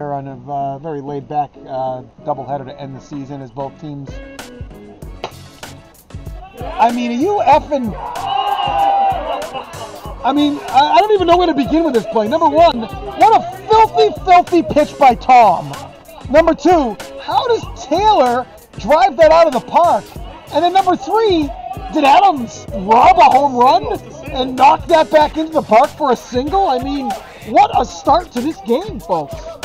On a very laid-back doubleheader to end the season as both teams. I mean, are you effing... I mean, I don't even know where to begin with this play. Number one, what a filthy, filthy pitch by Tom. Number two, how does Taylor drive that out of the park? And then number three, did Adams rob a home run and knock that back into the park for a single? I mean, what a start to this game, folks.